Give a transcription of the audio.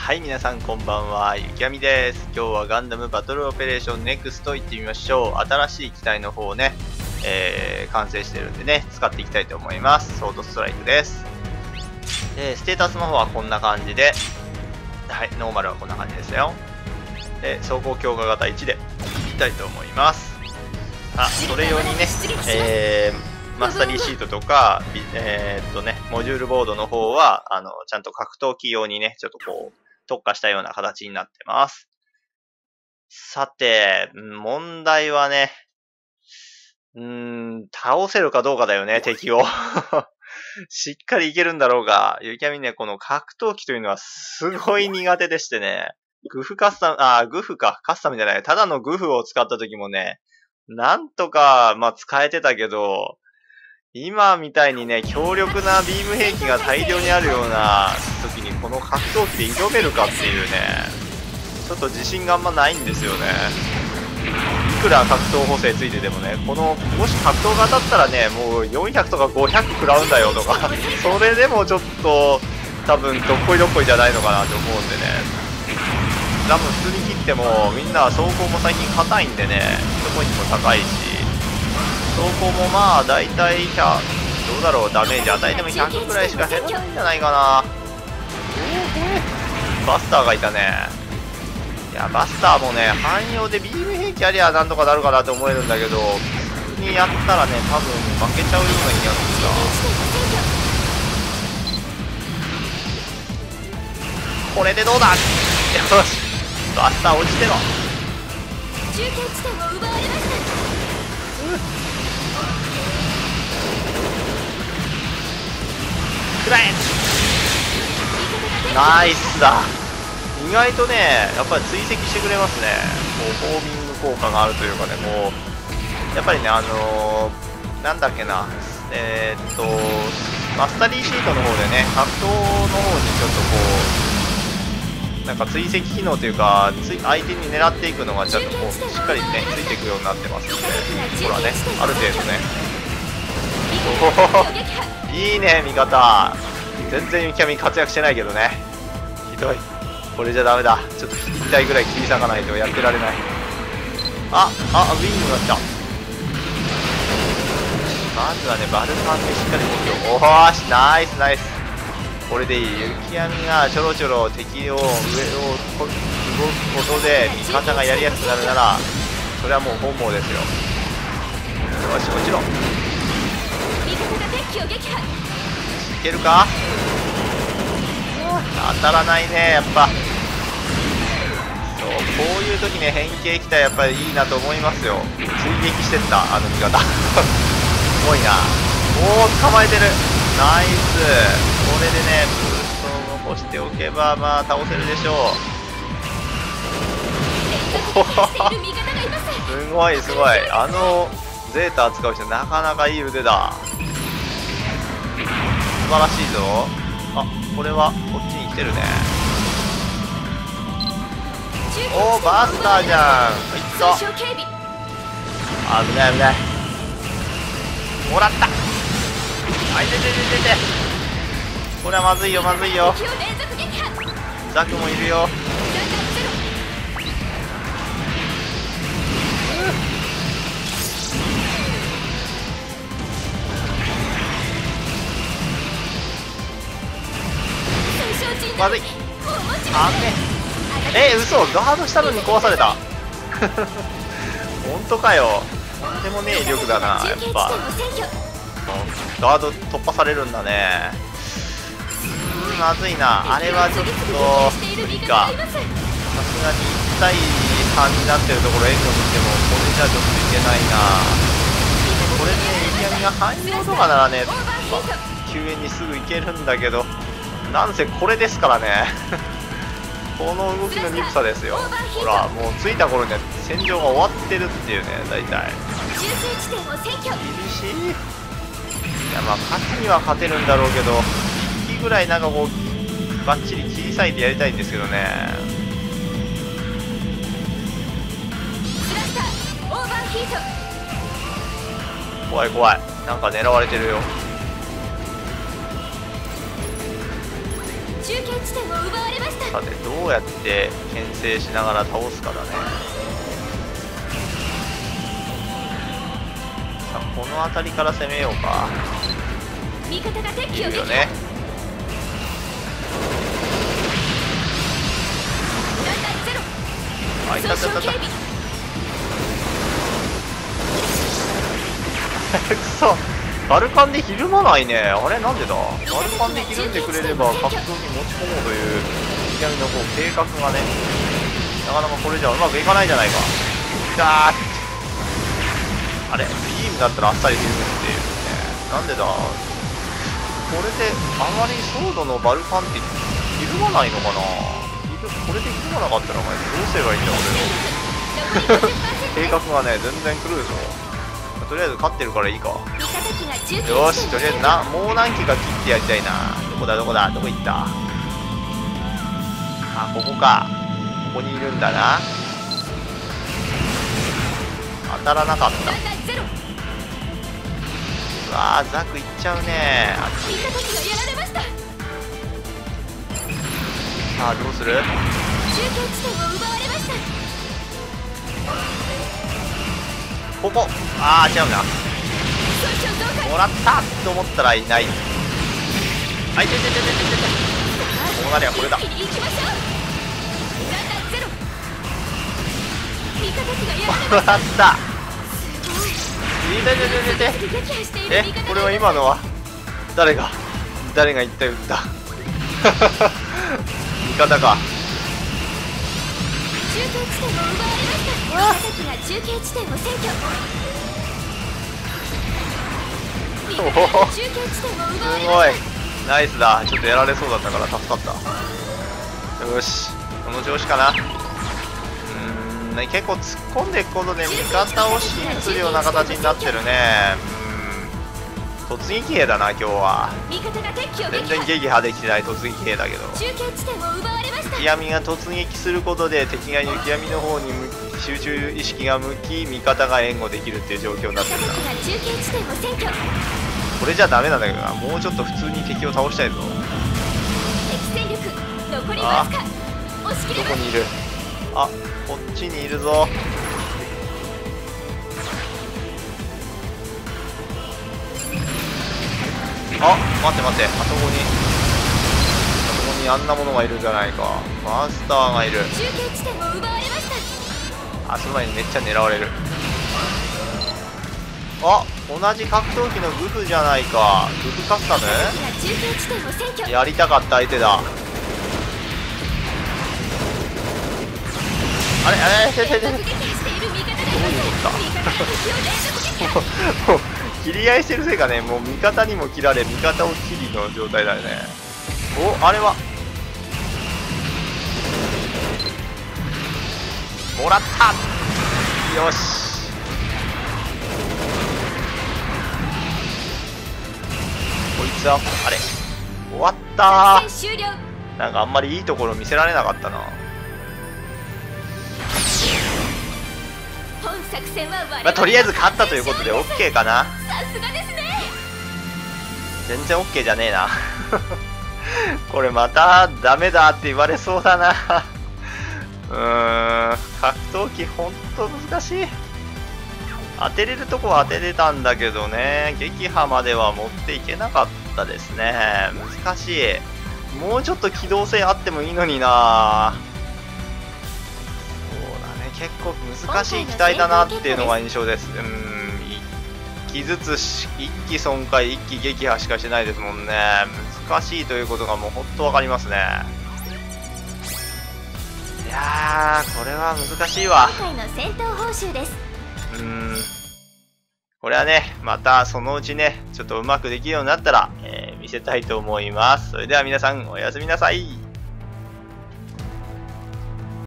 はい、皆さんこんばんは、ゆきあみです。今日はガンダムバトルオペレーションネクスト行ってみましょう。新しい機体の方をね、完成してるんでね、使っていきたいと思います。ソードストライクです。ステータスの方はこんな感じで、はい、ノーマルはこんな感じですよ。で、走行強化型1でいきたいと思います。それ用にね、マスタリーシートとか、モジュールボードの方は、ちゃんと格闘機用にね、ちょっとこう、特化したような形になってます。さて、問題はね、倒せるかどうかだよね、敵を。しっかりいけるんだろうが、ゆきあみね、この格闘機というのはすごい苦手でしてね、グフか、カスタムじゃない、ただのグフを使った時もね、なんとか、使えてたけど、今みたいにね、強力なビーム兵器が大量にあるような時にこの格闘機で挑めるかっていうね、ちょっと自信があんまないんですよね。いくら格闘補正ついててもね、もし格闘が当たったらね、もう400とか500食らうんだよとか、それでもちょっと、多分どっこいどっこいじゃないのかなと思うんでね。多分普通に切っても、みんな走行も最近硬いんでね、ヒットポイントも高いし、走行もだいたい100、どうだろう、ダメージ与えても100くらいしか減らないんじゃないかな。バスターがいたね。いや、バスターもね、汎用でビーム兵器ありゃなんとかなるかなと思えるんだけど、普通にやったらね、多分負けちゃうような気がするな。これでどうだ。よし、バスター落ちてろ。 中継地点を奪われました。 くらえ。ナイスだ。意外とね、やっぱり追跡してくれますね。こうホーミング効果があるというかね、もうやっぱりね、なんだっけな、マスタリーシートの方でね、格闘の方にちょっとこうなんか追跡機能というか、相手に狙っていくのがちょっとこうしっかりねついていくようになってますので、ほらね、ある程度ね。おお、いいね味方。全然ゆきあみ活躍してないけどね、ひどい。これじゃダメだ。ちょっと痛いぐらい切り裂かないとやってられない。ウィングが来た。まずはね、バルカンでしっかり動きを。おーし、ナイスナイス。これでいい。ゆきあみがちょろちょろ敵を上を動くことで味方がやりやすくなるなら、それはもう本望ですよ。よし、もちろん。いけるか。当たらないね、やっぱ。そう、こういう時ね、変形機体やっぱりいいなと思いますよ。追撃してった、味方。すごいな。おお、捕まえてる。ナイス。これでね、ブーストを残しておけば、倒せるでしょう。おすごいすごい。ゼータ使う人、なかなかいい腕だ。素晴らしいぞ。これはこっちに来てるね。おー、バスターじゃん。いった。危ない危ない。もらった。あ、いててててて。これはまずいよまずいよ。ザクもいるよ。まずい。あんね。嘘、ガードしたのに壊された。本当かよ。とんでもねえ威力だな、やっぱ。ガード突破されるんだね。まずいな。あれはちょっと無理か。さすがに1対3になってるところ援護にしても、これじゃちょっといけないな。これね、ゆきあみが汎用とかならね、救援にすぐ行けるんだけど、なんせこれですからね。この動きの鈍さですよ。ほら、もう着いた頃には戦場が終わってるっていうね、大体。厳しい。いや、勝つには勝てるんだろうけど、1機ぐらいなんかこうバッチリ切り裂いてやりたいんですけどね。怖い怖い。なんか狙われてるよ。 中継地点を奪われました。 さてどうやって牽制しながら倒すかだね。さあこの辺りから攻めようか。 味方が敵い機を撃破。 るよね。 ランナーゼロ。 あ、いたいたいたいた。 損傷警備。 くそ、バルカンでひるまないね。あれなんでだ。バルカンでひるんでくれれば格闘技持ち込もうといういきなりのこう計画がね、なかなかこれじゃうまくいかないじゃないか。だーあれビームだったらあっさりひるむっていうね。なんでだ。これであまりソードのバルカンってひるまないのかな。これでひるまなかったらお前どうすればいいんだ俺の計画がね全然狂うぞ。とりあえず勝ってるからいいか。 味方機が中継地点よし、とりあえずもう何機か切ってやりたいな。どこだどこだどこ行った。あ、ここか。ここにいるんだな。当たらなかった。 ランナーゼロ。 うわーザクいっちゃうね。 味方機がやられました。 さあどうする。 中継地点を奪われました。 ここ。ああ違うな。 損傷増加。 もらったと思ったらいない。あいててててててて。こうなりゃこれだ。 一気に行きましょう。ランナーゼロ。味方機がやられもらった。いててててて。 撃破している味方がこれは今のは誰が一体撃った味方か。 中継地点を奪われました。味方機が中継地点を占拠。味方が中継地点を奪われすごいました。 ナイスだ。ちょっとやられそうだったから助かった。よしこの調子かな。結構突っ込んでいくことで味方を支援するような形になってるね。突撃兵だな今日は。 味方が敵機を撃破。 全然撃破できてない突撃兵だけど、 中継地点を奪われました。 雪闇が突撃することで敵が雪闇の方に集中意識が向き味方が援護できるっていう状況になってるな。 味方機が中継地点を占拠。 これじゃダメなんだけどな。もうちょっと普通に敵を倒したいぞ。 敵戦力残りわずか。押し切ります。 どこにいる。あ、こっちにいるぞ。あ、待って待って、あそこにあんなものがいるじゃないか。マスターがいる。 中継地点を奪われました。 あそこまでめっちゃ狙われる。あ、同じ格闘機のグフじゃないか。グフカスタム。 中継地点を占拠。 やりたかった相手だ。あれあれてててて。 連続撃破している味方がいます。 どういうことだ味方が敵を連続撃破。 もう切り合いしてるせいかね、もう味方にも切られ味方を切りの状態だよね。お、あれはもらった。よしこいつはあれ終わった作戦終了。 ー。なんかあんまりいいところ見せられなかったな。 本作戦は我々 まあ、とりあえず勝ったということで OK かな。 さすがですね。 全然 OK じゃねえなこれまたダメだって言われそうだな格闘技ほんと難しい。当てれるとこは当てれたんだけどね、撃破までは持っていけなかったですね。難しい。もうちょっと機動性あってもいいのにな。そうだね、結構難しい機体だなっていうのが印象です。1機ずつ1機損壊1機撃破しかしてないですもんね。難しいということがもうほんと分かりますね。いやーこれは難しいわ。 今回の戦闘報酬です。 これはねまたそのうちねちょっとうまくできるようになったら、見せたいと思います。それでは皆さんおやすみなさい。